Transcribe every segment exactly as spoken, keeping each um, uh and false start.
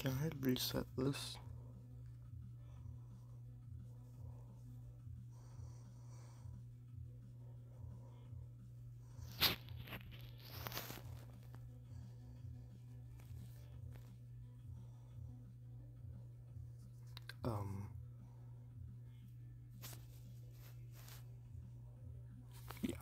Can I reset this? Um, yeah.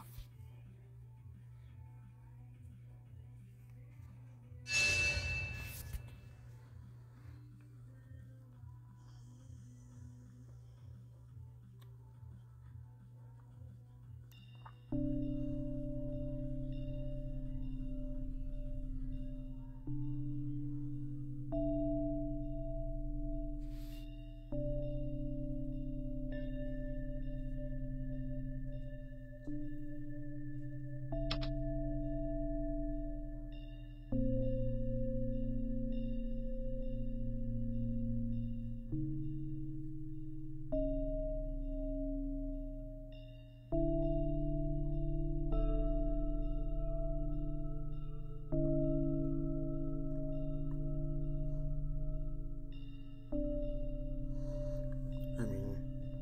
I mean,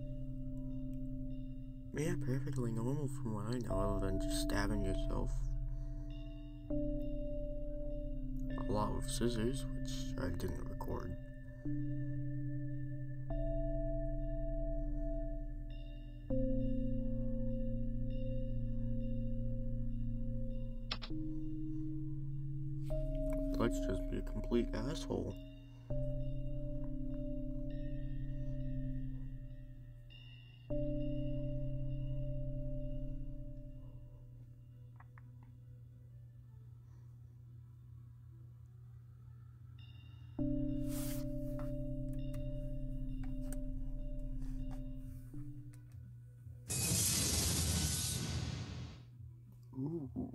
yeah, perfectly normal from what I know, other than just stabbing yourself a lot with scissors, which I didn't record. Let's just be a complete asshole. Ooh.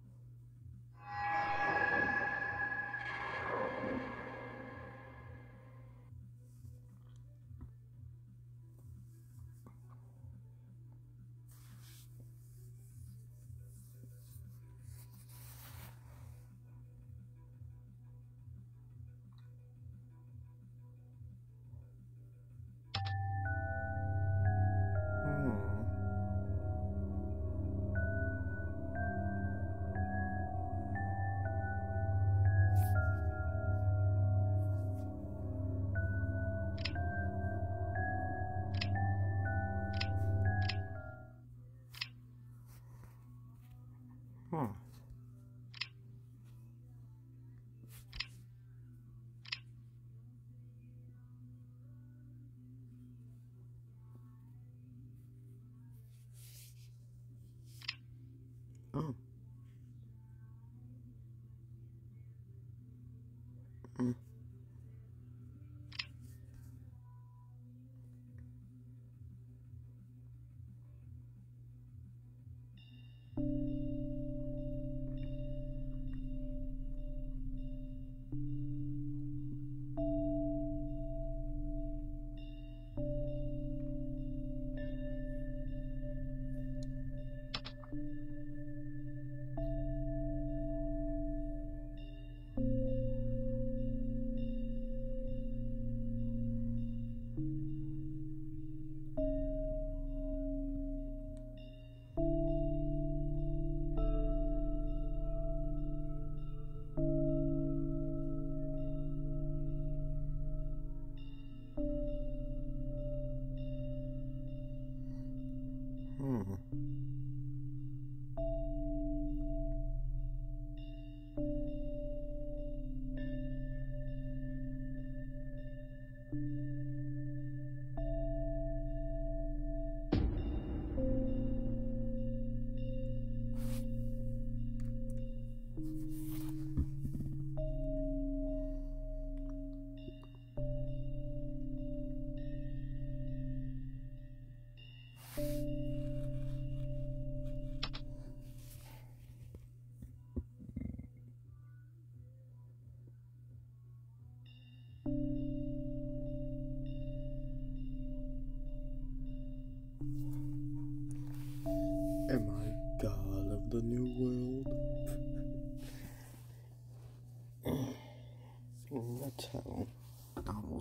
Hmm. Hmm. Oh. Hmm.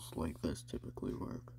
puzzles like this typically work.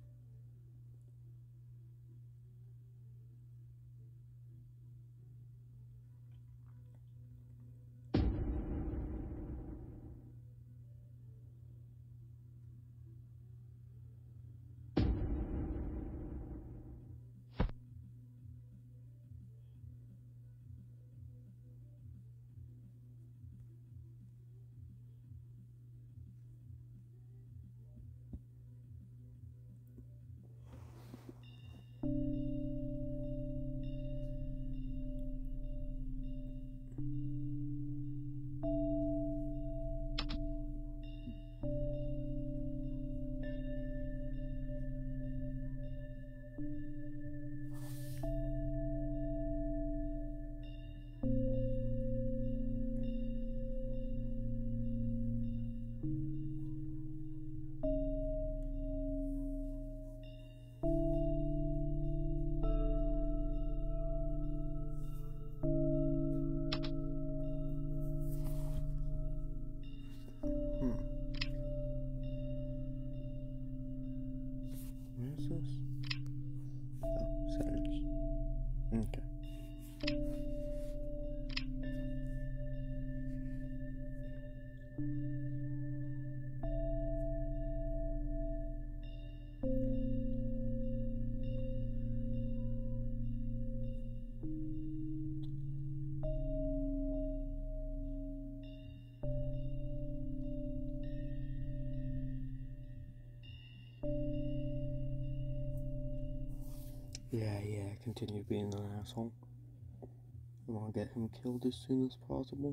What is this? Oh, settings. Okay. Yeah, yeah, continue being an asshole. I want to get him killed as soon as possible.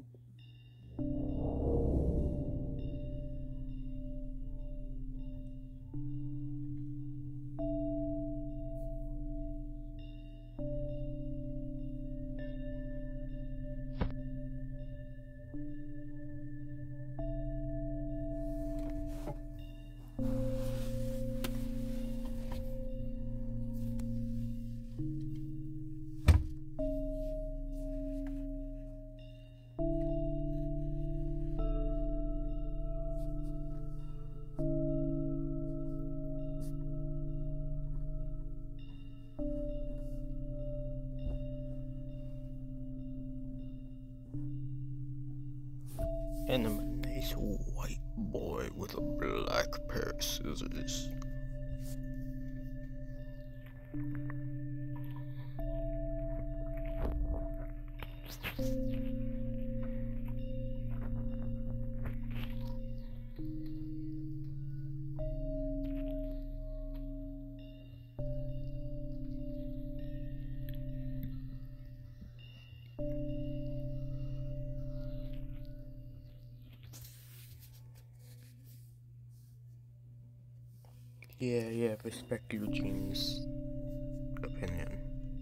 And I'm a nice white boy with a black pair of scissors. Yeah, yeah, respect Eugene's opinion.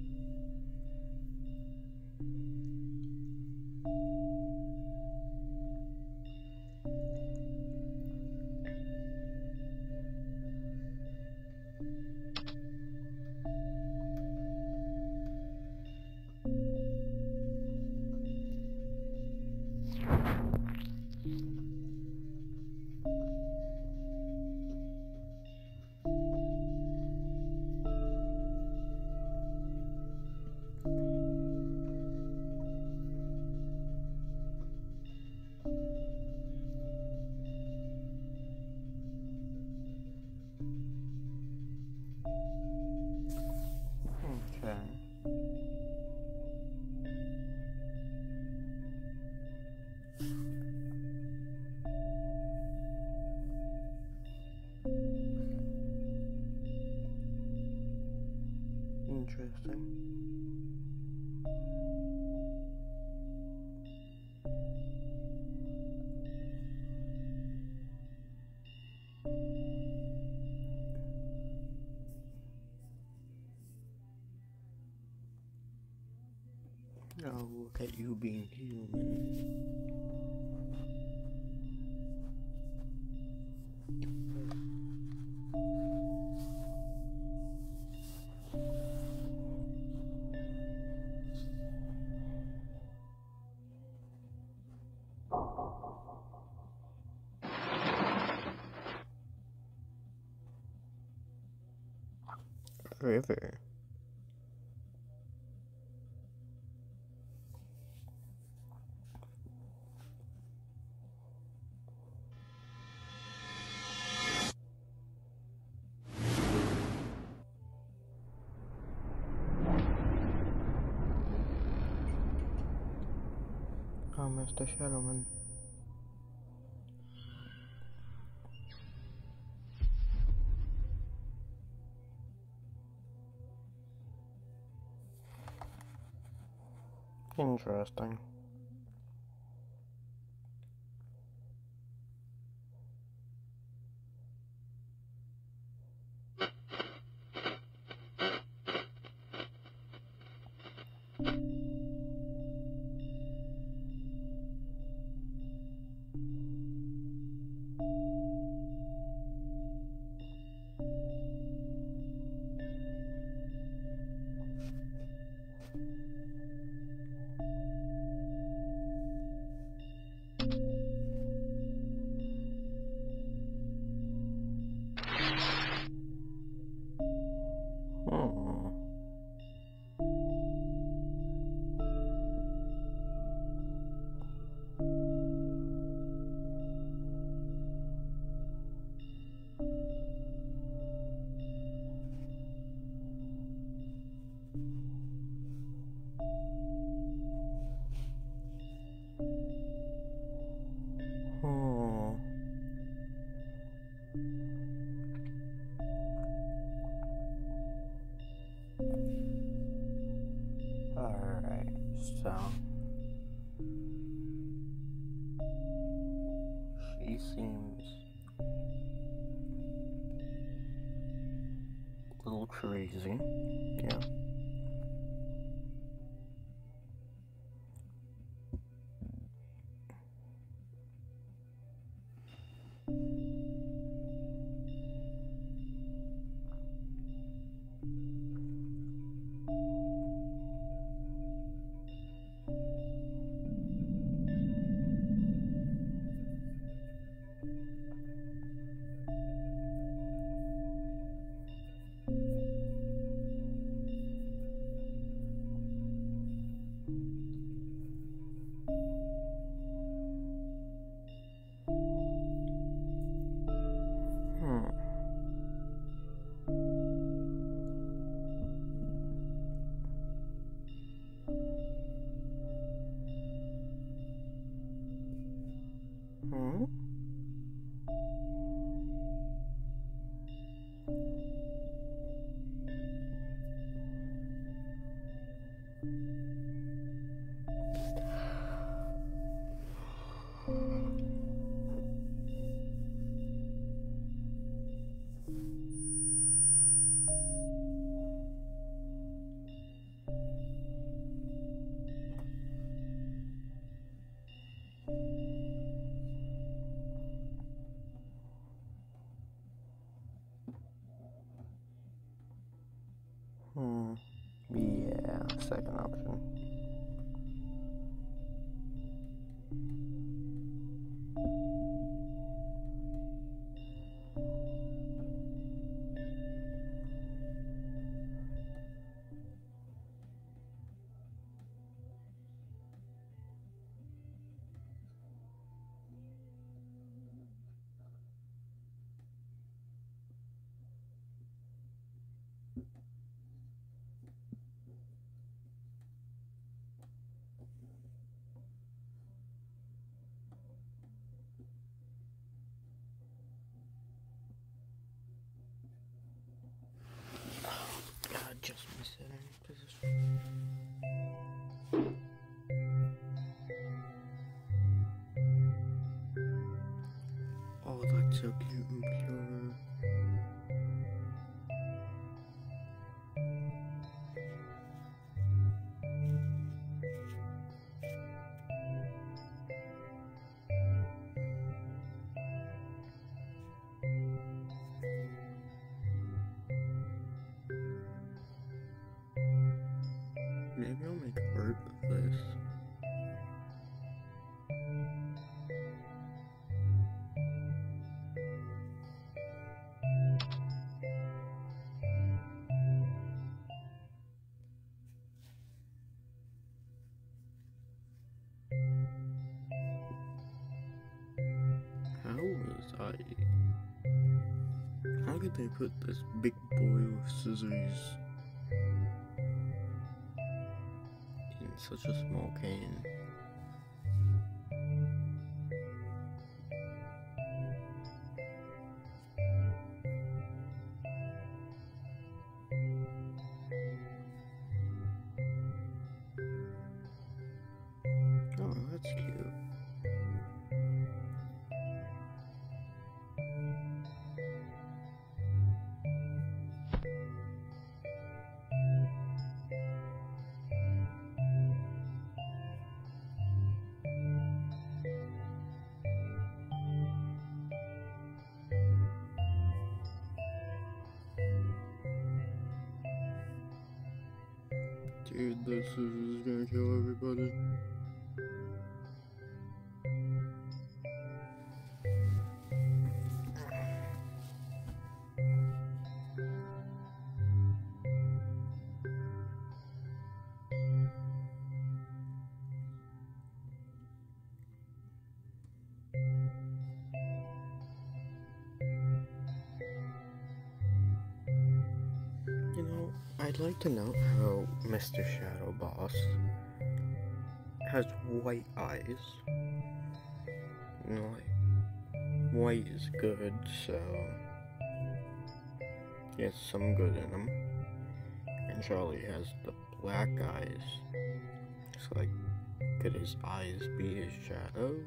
Okay. Interesting. Oh, look at you being human. river. Oh, Mister Shadowman. Interesting. Hmm. Hmm. Alright, so she seems a little crazy, yeah. Hmm. Hmm? Hmm. Yeah, second option. God, just my sitting position. Oh, that's so cute and pure. Maybe I'll make art of this. why? How could they put this big boy with scissors in such a small cane? Oh, that's cute. Dude, this is gonna kill everybody. You know, I'd like to note how Mister Shadow Boss has white eyes. You know, like, white is good, so he has some good in him. And Charlie has the black eyes. So, like, could his eyes be his shadows?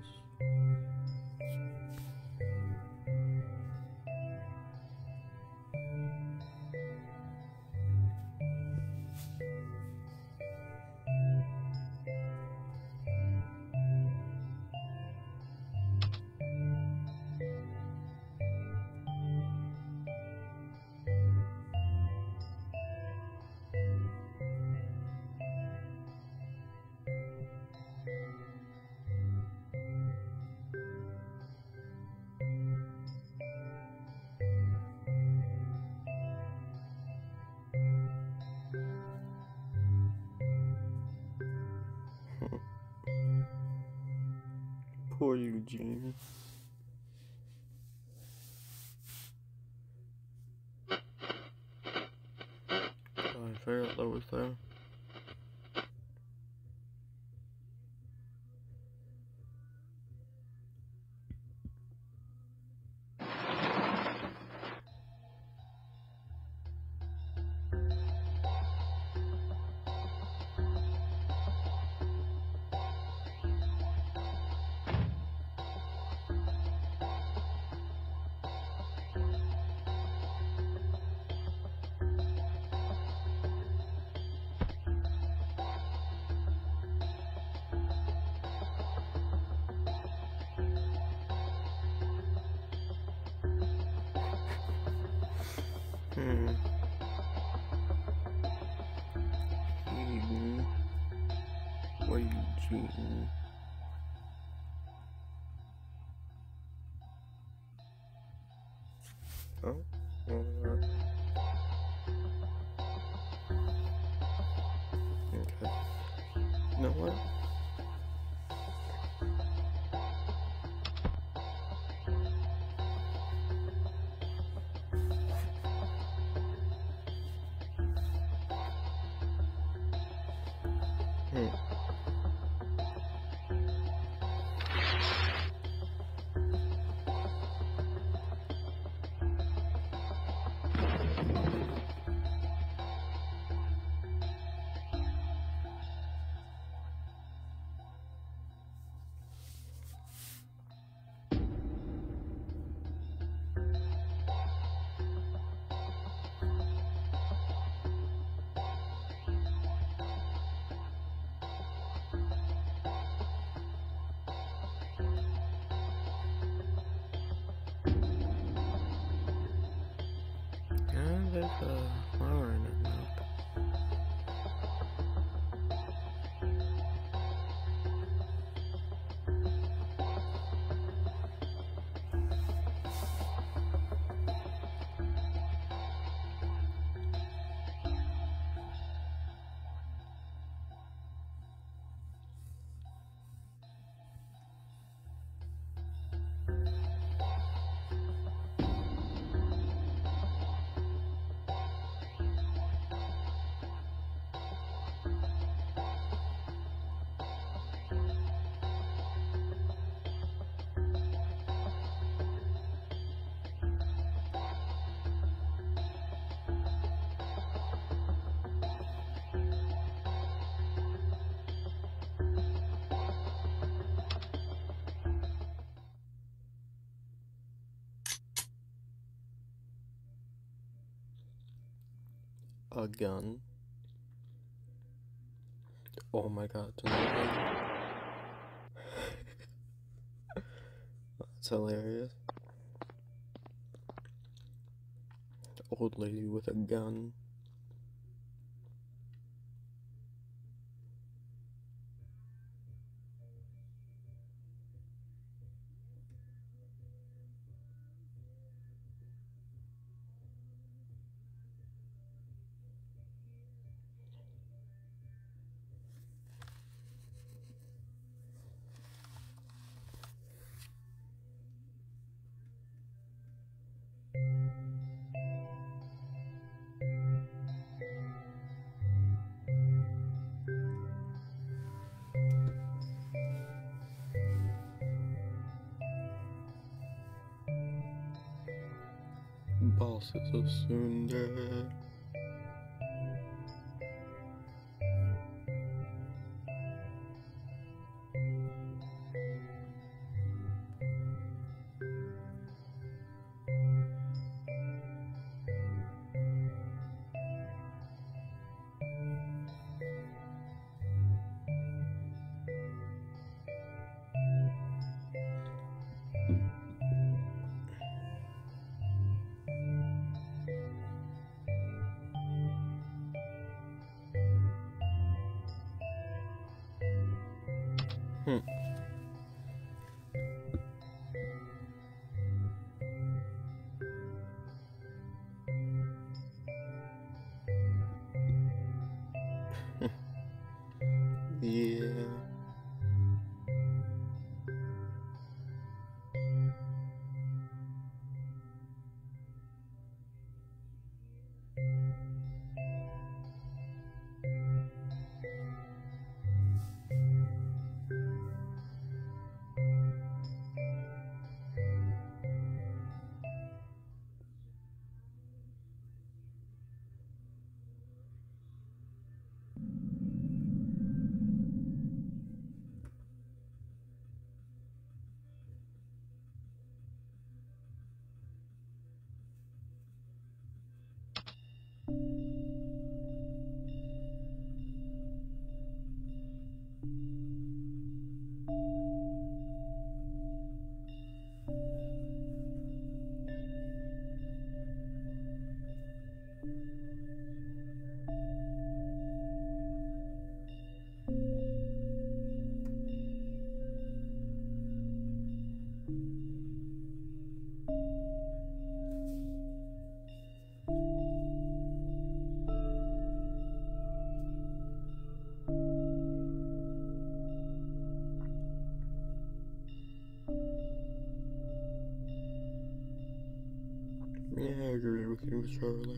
Poor Eugene. Oh, I forgot that was there. Hmm. Eden. What are you cheating? Oh, well, uh, okay. You know what? Hmm. a gun. Oh my god, it's another gun. That's hilarious. Old lady with a gun. Boss is so soon dead. Hmm. Yeah. Yeah, I agree with you, Charlie.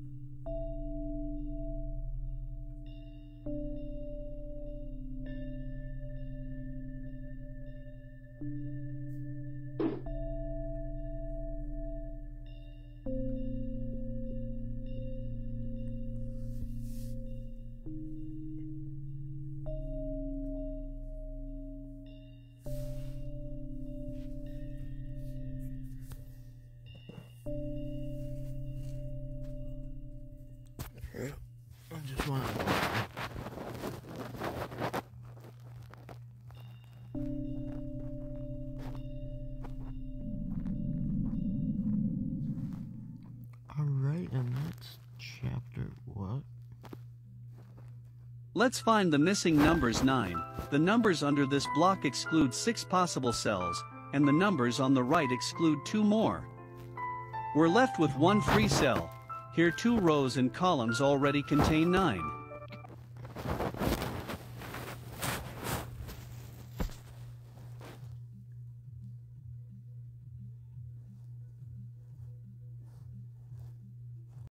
Yeah, I just want to... Alright, and that's chapter what? Let's find the missing numbers nine. The numbers under this block exclude six possible cells, and the numbers on the right exclude two more. We're left with one free cell. Here two rows and columns already contain nine.